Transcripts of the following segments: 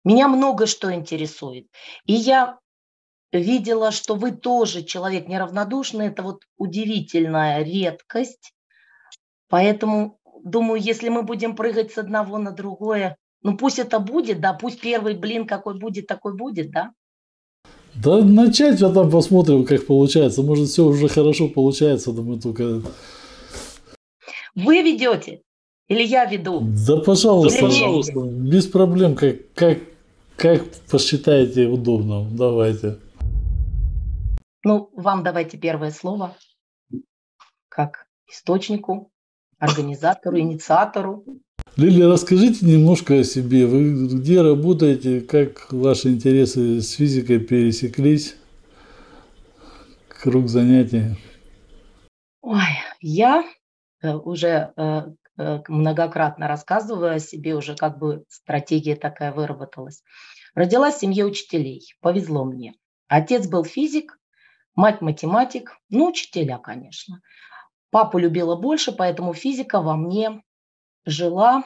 Меня много что интересует. И я видела, что вы тоже человек неравнодушный. Это вот удивительная редкость. Поэтому, думаю, если мы будем прыгать с одного на другое, ну пусть это будет, да, пусть первый блин какой будет, такой будет, да. Да начать, а там посмотрим, как получается. Может, все уже хорошо получается, да мы только... Вы ведете или я веду? Да, пожалуйста, Или мне? пожалуйста, без проблем, как посчитаете удобно. Давайте. Ну, вам давайте первое слово, как источнику, организатору, инициатору. Лилия, расскажите немножко о себе. Вы где работаете, как ваши интересы с физикой пересеклись, круг занятий? Ой, я уже многократно рассказываю о себе, уже как бы стратегия такая выработалась. Родилась в семье учителей, повезло мне. Отец был физик, мать математик, ну, учителя, конечно. Папу любила больше, поэтому физика во мне жила,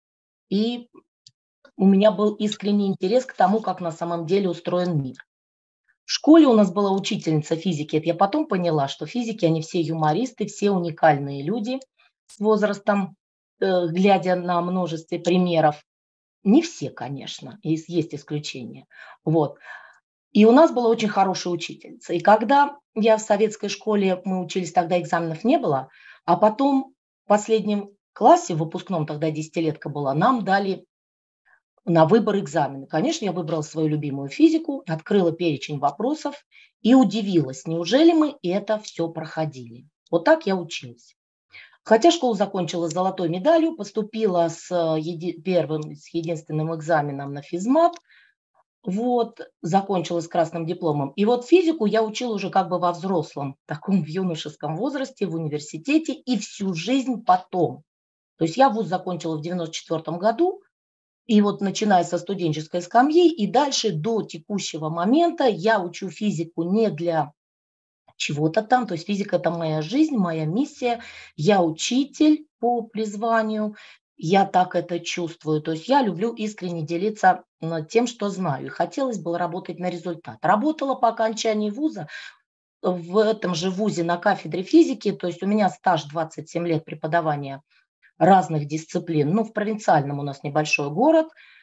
и у меня был искренний интерес к тому, как на самом деле устроен мир. В школе у нас была учительница физики. Это я потом поняла, что физики, они все юмористы, все уникальные люди с возрастом, глядя на множестве примеров. Не все, конечно, есть исключения. Вот. И у нас была очень хорошая учительница. И когда я в советской школе, мы учились, тогда экзаменов не было, а потом в последнем классе, в выпускном, тогда десятилетка была, нам дали на выбор экзамены. Конечно, я выбрала свою любимую физику, открыла перечень вопросов и удивилась, неужели мы это все проходили. Вот так я училась. Хотя школу закончила с золотой медалью, поступила с первым, с единственным экзаменом на физмат, вот, закончила с красным дипломом. И вот физику я учила уже как бы во взрослом, таком в юношеском возрасте, в университете и всю жизнь потом. То есть я вуз закончила в 94 году, и вот начиная со студенческой скамьи и дальше до текущего момента я учу физику не для чего-то там, то есть физика – это моя жизнь, моя миссия, я учитель по призванию, я так это чувствую, то есть я люблю искренне делиться тем, что знаю, и хотелось бы работать на результат. Работала по окончании вуза в этом же вузе на кафедре физики, то есть у меня стаж 27 лет преподавания разных дисциплин, ну, в провинциальном у нас небольшой город,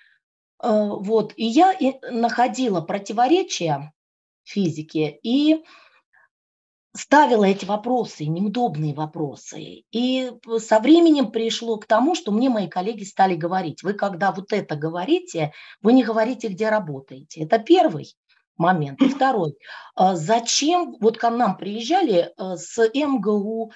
вот, и я находила противоречия в физике и ставила эти вопросы, неудобные вопросы. И со временем пришло к тому, что мне мои коллеги стали говорить: вы когда вот это говорите, вы не говорите, где работаете. Это первый момент. И второй. Зачем, вот к нам приезжали с МГУ,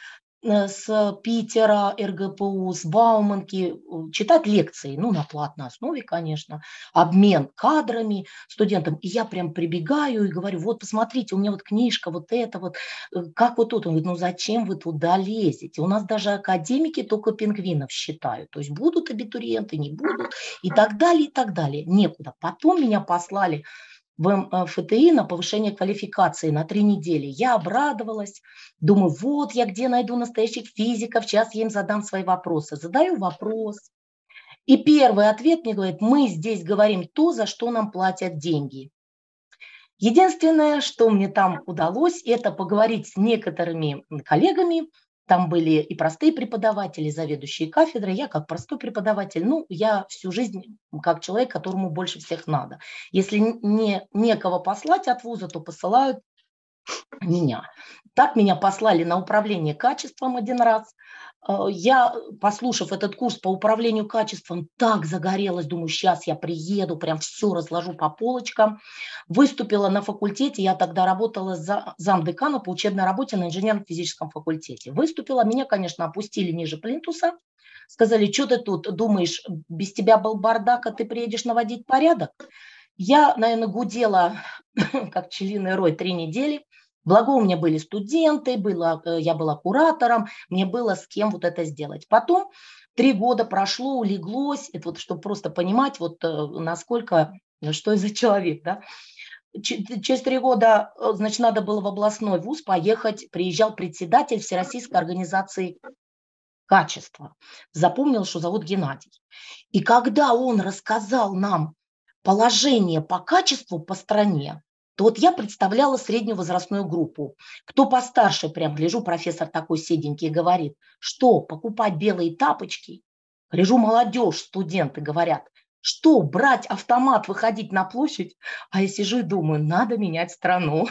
с Питера, РГПУ, с Бауманки читать лекции, ну, на платной основе, конечно, обмен кадрами студентам. И я прям прибегаю и говорю: вот посмотрите, у меня вот книжка, вот это вот, как вот тут? Он говорит: ну зачем вы туда лезете? У нас даже академики только пингвинов считают. То есть будут абитуриенты, не будут и так далее, и так далее. Некуда. Потом меня послали в МФТИ на повышение квалификации на 3 недели. Я обрадовалась, думаю, вот я где найду настоящих физиков, сейчас я им задам свои вопросы. Задаю вопрос, и первый ответ мне говорит: мы здесь говорим то, за что нам платят деньги. Единственное, что мне там удалось, это поговорить с некоторыми коллегами. Там были и простые преподаватели, заведующие кафедрой. Я как простой преподаватель, ну, я всю жизнь как человек, которому больше всех надо. Если некого послать от вуза, то посылают меня. Так меня послали на управление качеством один раз. Я, послушав этот курс по управлению качеством, так загорелась, думаю, сейчас я приеду, прям все разложу по полочкам. Выступила на факультете, я тогда работала замдекана по учебной работе на инженерно-физическом факультете. Выступила, меня, конечно, опустили ниже плинтуса, сказали: что ты тут думаешь, без тебя был бардак, а ты приедешь наводить порядок? Я, наверное, гудела, как пчелиный рой, 3 недели. Благо у меня были студенты, я была куратором, мне было с кем вот это сделать. Потом 3 года прошло, улеглось, это вот чтобы просто понимать, вот насколько, что я за человек, да. Через 3 года, значит, надо было в областной вуз поехать, приезжал председатель Всероссийской организации качества. Запомнил, что зовут Геннадий. И когда он рассказал нам положение по качеству по стране, то вот я представляла среднюю возрастную группу. Кто постарше, прям гляжу, профессор такой седенький говорит, что покупать белые тапочки? Гляжу, молодежь, студенты говорят, что брать автомат, выходить на площадь? А я сижу и думаю, надо менять страну.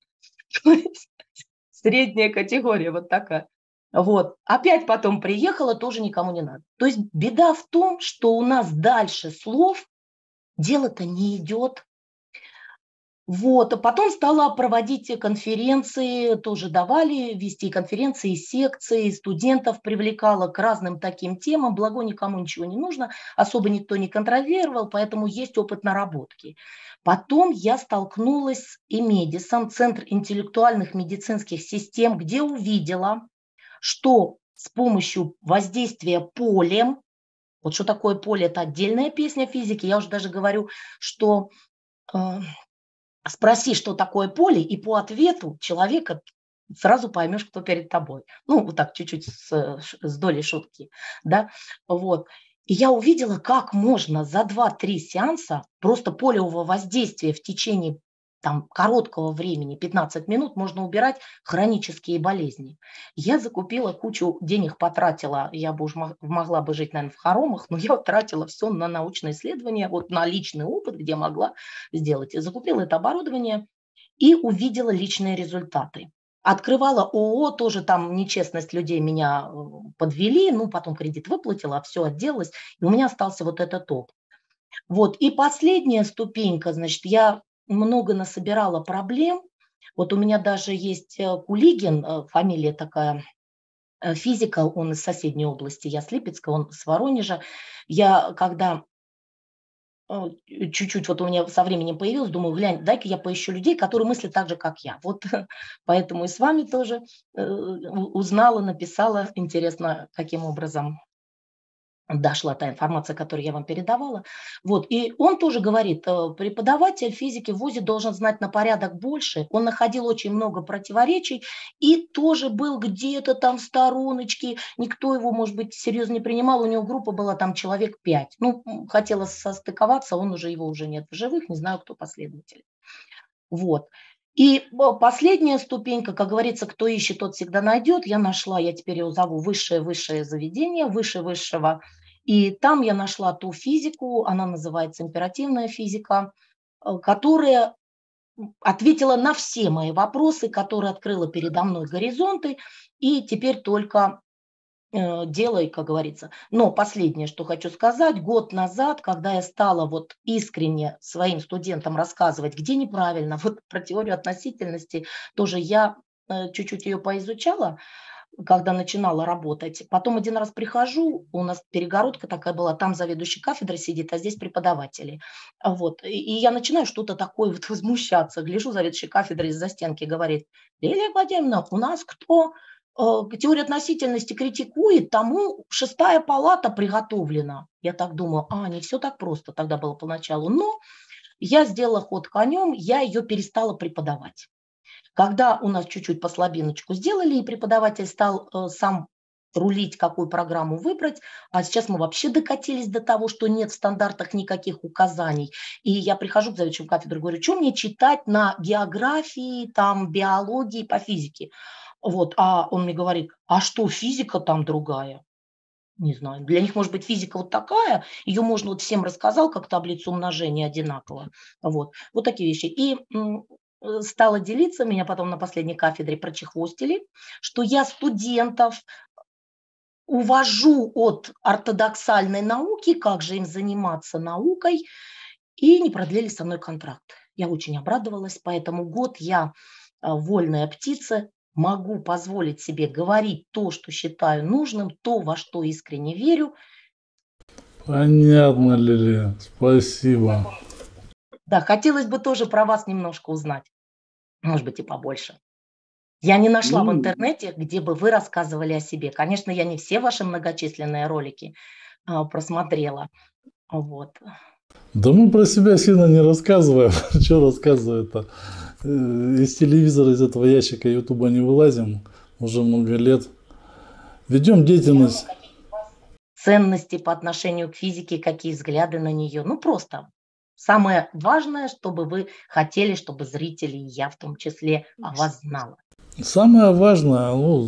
Средняя категория вот такая. Вот. Опять потом приехала, тоже никому не надо. То есть беда в том, что у нас дальше слов дело-то не идет. Вот, а потом стала проводить конференции, тоже давали вести конференции, секции, студентов привлекала к разным таким темам, благо никому ничего не нужно, особо никто не контролировал, поэтому есть опыт наработки. Потом я столкнулась с Имедисом, Центр интеллектуальных медицинских систем, где увидела, что с помощью воздействия полем, вот что такое поле, это отдельная песня физики, я уже даже говорю, что спроси, что такое поле, и по ответу человека сразу поймешь, кто перед тобой. Ну, вот так чуть-чуть с долей шутки, да, вот. И я увидела, как можно за 2-3 сеанса просто полевого воздействия в течение там, короткого времени, 15 минут, можно убирать хронические болезни. Я закупила кучу денег, потратила, я бы уж могла бы жить, наверное, в хоромах, но я тратила все на научные исследования, вот на личный опыт, где могла сделать. Закупила это оборудование и увидела личные результаты. Открывала ООО, тоже там нечестность людей меня подвели, ну, потом кредит выплатила, все отделалось, и у меня остался вот этот опыт. Вот, и последняя ступенька, значит, я много насобирала проблем. Вот у меня даже есть Кулигин, фамилия такая, физика, он из соседней области, я с Липецка, он с Воронежа. Я когда чуть-чуть вот у меня со временем появилось, думаю, глянь, дай-ка я поищу людей, которые мыслят так же, как я. Вот поэтому и с вами тоже узнала, написала. Интересно, каким образом дошла та информация, которую я вам передавала. Вот. И он тоже говорит, преподаватель физики в ВУЗе должен знать на порядок больше. Он находил очень много противоречий и тоже был где-то там в стороночке. Никто его, может быть, серьезно не принимал. У него группа была там человек 5. Ну, хотела состыковаться, его уже нет в живых, не знаю, кто последователь. Вот. И последняя ступенька, как говорится, кто ищет, тот всегда найдет. Я нашла, я теперь его зову высшее заведение, выше высшего. И там я нашла ту физику, она называется императивная физика, которая ответила на все мои вопросы, которая открыла передо мной горизонты. И теперь только делай, как говорится. Но последнее, что хочу сказать, год назад, когда я стала вот искренне своим студентам рассказывать, где неправильно, вот про теорию относительности, тоже я чуть-чуть ее поизучала, когда начинала работать. Потом один раз прихожу, у нас перегородка такая была, там заведующий кафедрой сидит, а здесь преподаватели. Вот. И я начинаю что-то такое вот возмущаться. Гляжу, заведующий кафедрой из-за стенки говорит, Лилия Владимировна, у нас кто теорию относительности критикует, тому 6-я палата приготовлена. Я так думаю, не все так просто тогда было поначалу. Но я сделала ход конем, я ее перестала преподавать. Когда у нас чуть-чуть по слабиночку сделали, и преподаватель стал сам рулить, какую программу выбрать, а сейчас мы вообще докатились до того, что нет в стандартах никаких указаний. И я прихожу к заведующему кафедры, говорю, что мне читать на географии, там, биологии, по физике? Вот, а он мне говорит, а что, физика там другая? Не знаю, для них может быть физика вот такая, ее можно вот всем рассказал, как таблицу умножения одинаково. Вот такие вещи. И стала делиться, меня потом на последней кафедре прочехвостили, что я студентов увожу от ортодоксальной науки, как же им заниматься наукой, и не продлили со мной контракт. Я очень обрадовалась, поэтому год я вольная птица, могу позволить себе говорить то, что считаю нужным, то, во что искренне верю. Понятно, Лилия, спасибо. Да, хотелось бы тоже про вас немножко узнать, может быть, и побольше. Я не нашла в интернете, где бы вы рассказывали о себе. Конечно, я не все ваши многочисленные ролики просмотрела. Вот. Да мы про себя сильно не рассказываем. Что рассказывать-то? Из телевизора, из этого ящика Ютуба не вылазим уже много лет. Ведем деятельность. Ценности по отношению к физике, какие взгляды на нее. Ну, просто самое важное, чтобы вы хотели, чтобы зрители, и я в том числе, о вас знала? Самое важное,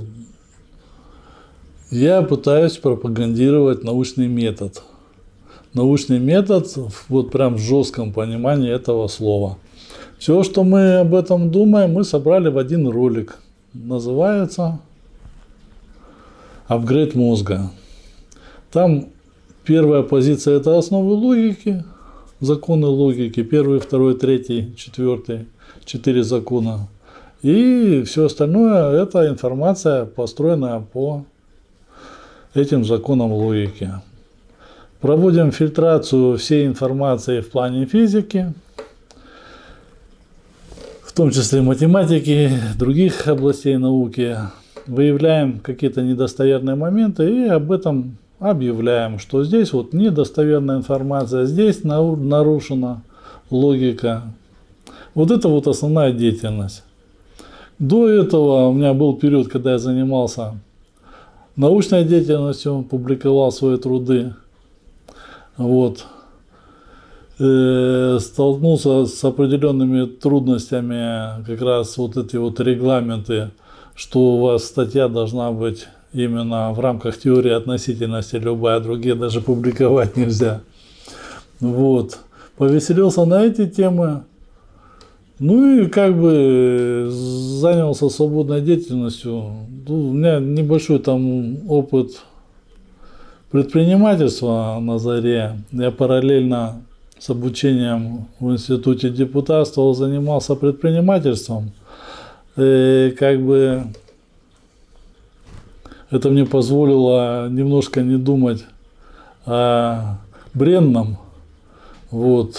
я пытаюсь пропагандировать научный метод. Научный метод вот прям в жестком понимании этого слова. Все, что мы об этом думаем, мы собрали в один ролик. Называется «Апгрейд мозга». Там первая позиция – это основы логики, законы логики. Первый, второй, третий, четвертый, 4 закона. И все остальное – это информация, построенная по этим законам логики. Проводим фильтрацию всей информации в плане физики, в том числе математики, других областей науки. Выявляем какие-то недостоверные моменты и об этом объявляем, что здесь вот недостоверная информация, здесь нарушена логика. Вот это вот основная деятельность. До этого у меня был период, когда я занимался научной деятельностью, публиковал свои труды. Вот. Столкнулся с определенными трудностями, как раз вот эти вот регламенты, что у вас статья должна быть именно в рамках теории относительности, любая, другие даже публиковать нельзя. Вот. Повеселился на эти темы. Ну и как бы занялся свободной деятельностью. У меня небольшой там опыт предпринимательства на заре. Я параллельно с обучением в институте депутатства занимался предпринимательством. И как бы это мне позволило немножко не думать о бренном. Вот.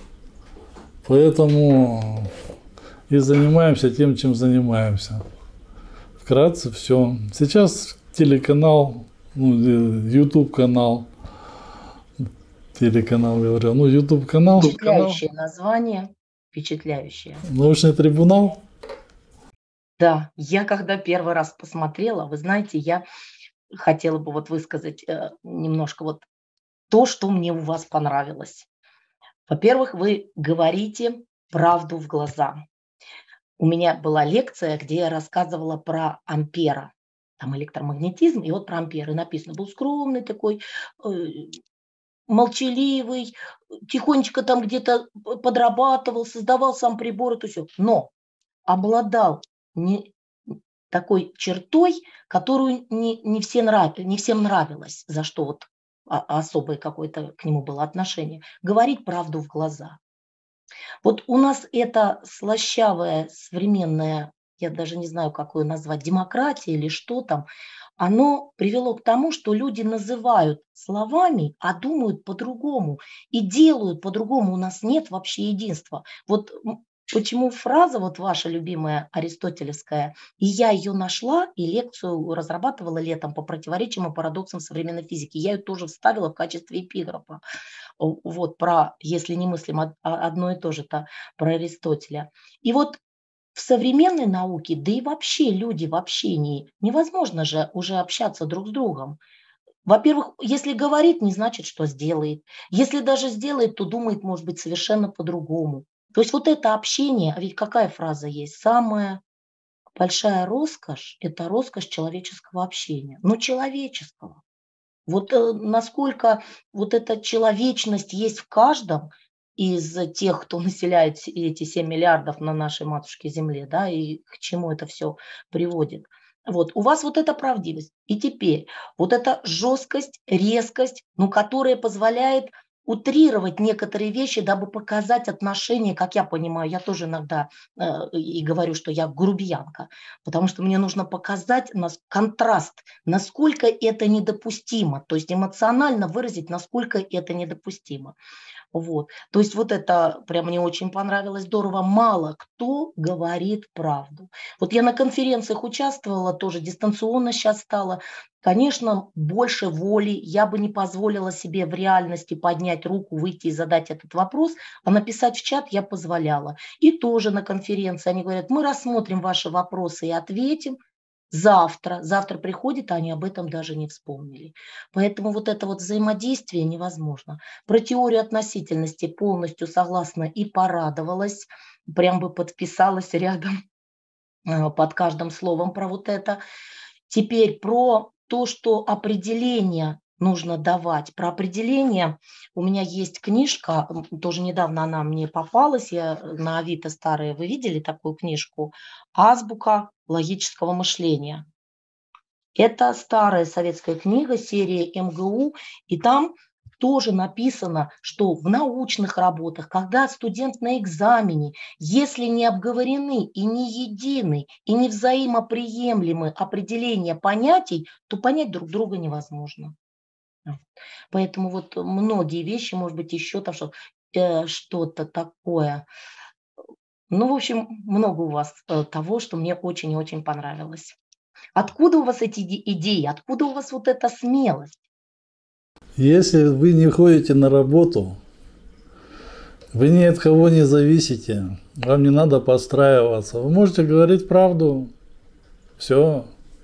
Поэтому и занимаемся тем, чем занимаемся. Вкратце все. Сейчас телеканал, YouTube канал, YouTube канал. Впечатляющее название, впечатляющее. Научный трибунал. Да, я когда первый раз посмотрела, вы знаете, я хотела бы вот высказать немножко вот то, что мне у вас понравилось. Во-первых, вы говорите правду в глаза. У меня была лекция, где я рассказывала про Ампера. Там электромагнетизм, и вот про Ампера. И написано, был скромный такой, молчаливый, тихонечко там где-то подрабатывал, создавал сам прибор, это все. Но обладал такой чертой, которую не всем нравилось, за что вот особое какое-то к нему было отношение. Говорить правду в глаза. Вот у нас это слащавое, современное, я даже не знаю, как ее назвать, демократия или что там, оно привело к тому, что люди называют словами, а думают по-другому и делают по-другому. У нас нет вообще единства. Вот почему фраза вот ваша любимая аристотелевская, и я ее нашла, и лекцию разрабатывала летом по противоречиям и парадоксам современной физики. Я ее тоже вставила в качестве эпиграфа. Вот про «если не мыслим одно и то же-то», про Аристотеля. И вот в современной науке, да и вообще люди в общении, невозможно же уже общаться друг с другом. Во-первых, если говорит, не значит, что сделает. Если даже сделает, то думает, может быть, совершенно по-другому. То есть вот это общение, а ведь какая фраза есть? Самая большая роскошь – это роскошь человеческого общения. Но человеческого. Вот насколько вот эта человечность есть в каждом из тех, кто населяет эти 7 миллиардов на нашей матушке Земле, да, и к чему это все приводит. Вот, у вас вот эта правдивость. И теперь вот эта жесткость, резкость, которая позволяет утрировать некоторые вещи, дабы показать отношения, как я понимаю, я тоже иногда и говорю, что я грубиянка, потому что мне нужно показать контраст, насколько это недопустимо, то есть эмоционально выразить, насколько это недопустимо. Вот. То есть вот это прям мне очень понравилось, здорово. Мало кто говорит правду. Вот я на конференциях участвовала, тоже дистанционно сейчас стала. Конечно, больше воли. Я бы не позволила себе в реальности поднять руку, выйти и задать этот вопрос, а написать в чат я позволяла. И тоже на конференции они говорят, мы рассмотрим ваши вопросы и ответим. Завтра приходит, а они об этом даже не вспомнили. Поэтому вот это вот взаимодействие невозможно. Про теорию относительности полностью согласна и порадовалась, прям бы подписалась рядом под каждым словом про вот это. Теперь про то, что определение нужно давать. Про определение у меня есть книжка, тоже недавно она мне попалась, я на Авито старые, вы видели такую книжку? «Азбука логического мышления». Это старая советская книга, серия МГУ, и там тоже написано, что в научных работах, когда студент на экзамене, если не обговорены и не едины, и не взаимоприемлемы определения понятий, то понять друг друга невозможно. Поэтому вот многие вещи, может быть, еще там что-то такое. Ну, в общем, много у вас того, что мне очень и очень понравилось. Откуда у вас эти идеи? Откуда у вас вот эта смелость? Если вы не ходите на работу, вы ни от кого не зависите, вам не надо подстраиваться. Вы можете говорить правду. Все.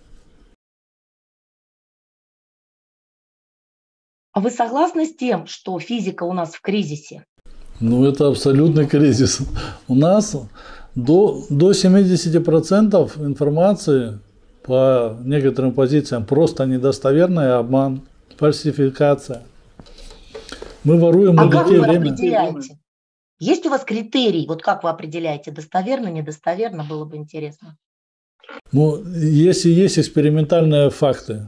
А вы согласны с тем, что физика у нас в кризисе? Ну, это абсолютный кризис. У нас до 70% информации по некоторым позициям просто недостоверная, обман, фальсификация. Мы воруем у детей время. Определяете? Есть у вас критерий? Вот как вы определяете? Достоверно, недостоверно? Было бы интересно. Ну, если есть экспериментальные факты,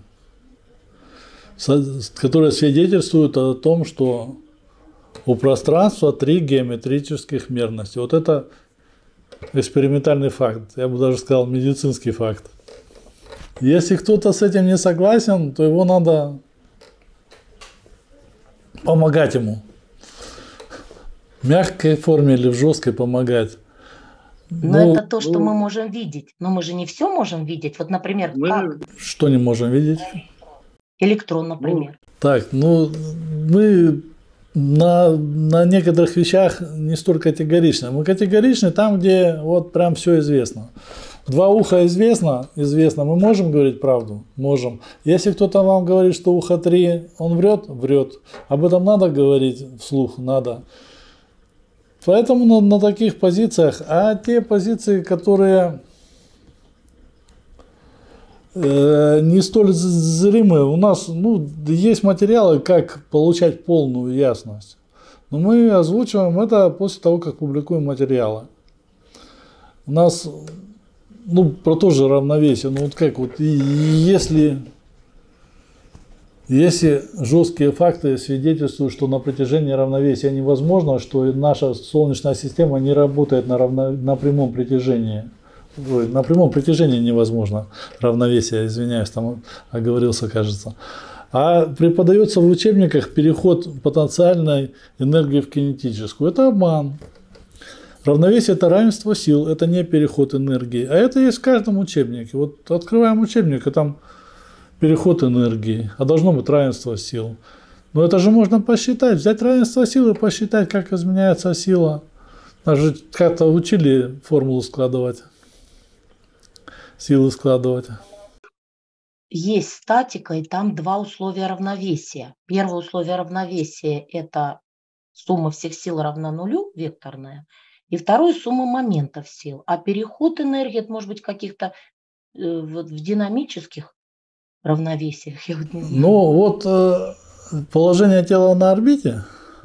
которые свидетельствуют о том, что у пространства 3 геометрических мерности. Вот это экспериментальный факт. Я бы даже сказал медицинский факт. Если кто-то с этим не согласен, то его надо помогать ему. В мягкой форме или в жесткой помогать. Но это то, что мы можем видеть. Но мы же не все можем видеть. Вот, например, как? Что не можем видеть? Электрон, например. Так, мы на некоторых вещах не столь категоричны. Мы категоричны там, где вот прям все известно. В 2 уха известно, мы можем говорить правду? Можем. Если кто-то вам говорит, что ухо 3, он врет? Врет. Об этом надо говорить вслух? Надо. Поэтому на таких позициях, а те позиции, которые не столь зримые, у нас есть материалы, как получать полную ясность. Но мы озвучиваем это после того, как публикуем материалы. У нас про то же равновесие. Если жесткие факты свидетельствуют, что на протяжении равновесия невозможно, что наша Солнечная система не работает на прямом притяжении. На прямом притяжении невозможно равновесие, извиняюсь, там оговорился, кажется. А преподается в учебниках переход потенциальной энергии в кинетическую. Это обман. Равновесие – это равенство сил, это не переход энергии. А это есть в каждом учебнике. Вот открываем учебник, и там переход энергии, а должно быть равенство сил. Но это же можно посчитать, взять равенство сил и посчитать, как изменяется сила. Нас же как-то учили формулу складывать, силы складывать. Есть статика, и там 2 условия равновесия. Первое условие равновесия – это сумма всех сил равна нулю, векторная. И второе – сумма моментов сил. А переход энергии – это может быть каких-то в динамических равновесиях. Я вот не знаю. Положение тела на орбите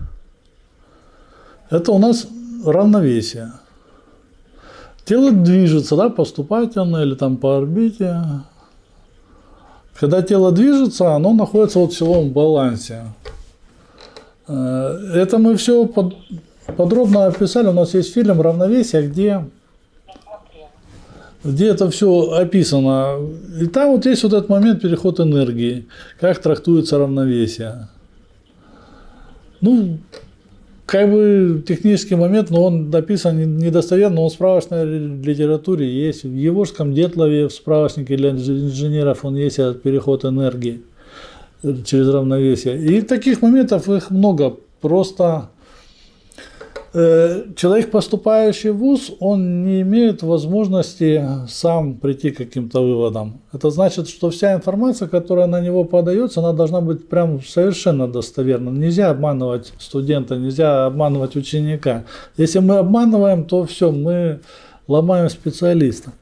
– это у нас равновесие. Тело движется, да, поступательно или там по орбите. Когда тело движется, оно находится в силовом балансе. Это мы все подробно описали. У нас есть фильм «Равновесие», где это все описано. И там вот есть вот этот момент переход энергии, как трактуется равновесие. Технический момент, но он написан недостоверно, он в справочной литературе есть. В Еворском Детлове, в справочнике для инженеров, он есть этот переход энергии через равновесие. И таких моментов их много. Просто Человек, поступающий в ВУЗ, он не имеет возможности сам прийти к каким-то выводам. Это значит, что вся информация, которая на него подается, она должна быть прям совершенно достоверна. Нельзя обманывать студента, нельзя обманывать ученика. Если мы обманываем, то все, мы ломаем специалиста.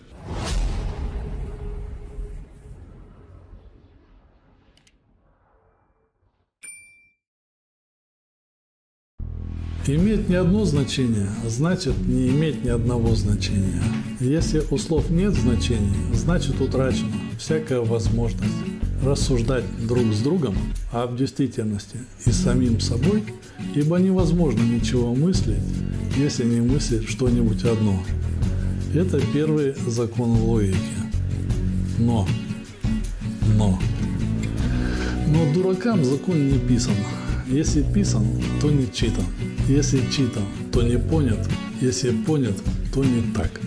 Иметь не одно значение, значит не иметь ни одного значения. Если у слов нет значений, значит утрачена всякая возможность рассуждать друг с другом об действительности и самим собой, ибо невозможно ничего мыслить, если не мыслить что-нибудь одно. Это первый закон логики. Но дуракам закон не писан. Если писан, то не читан. Если читан, то не понят. Если понят, то не так.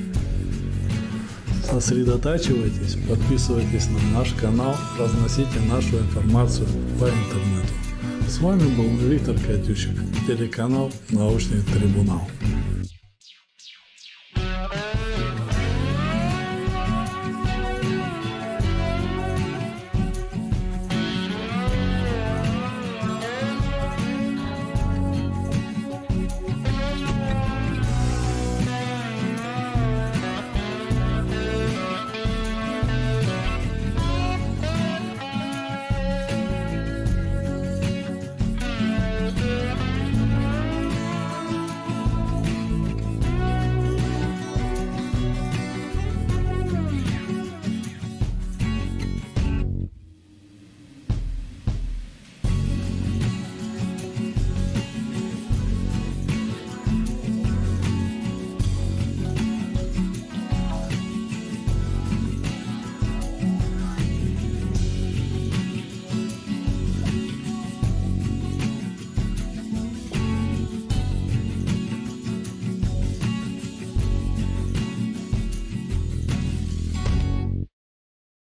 Сосредотачивайтесь, подписывайтесь на наш канал, разносите нашу информацию по интернету. С вами был Виктор Катющик, телеканал «Научный трибунал».